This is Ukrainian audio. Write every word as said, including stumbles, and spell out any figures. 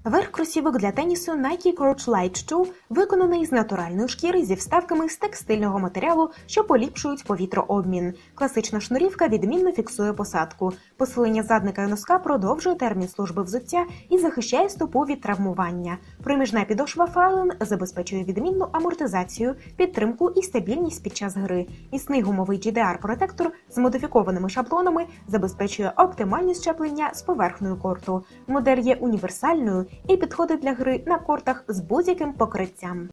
Верх кросівок для тенісу Nike Court Light Shoe виконаний з натуральної шкіри зі вставками з текстильного матеріалу, що поліпшують повітрообмін. Класична шнурівка відмінно фіксує посадку. Посилення задника і носка продовжує термін служби взуття і захищає стопу від травмування. Проміжна підошва Фален забезпечує відмінну амортизацію, підтримку і стабільність під час гри. Міцний гумовий джі ді ар-протектор з модифікованими шаблонами забезпечує оптимальне щеплення з поверхнею корту. Модель є універсальною і підходить для гри на кортах з будь-яким покриттям.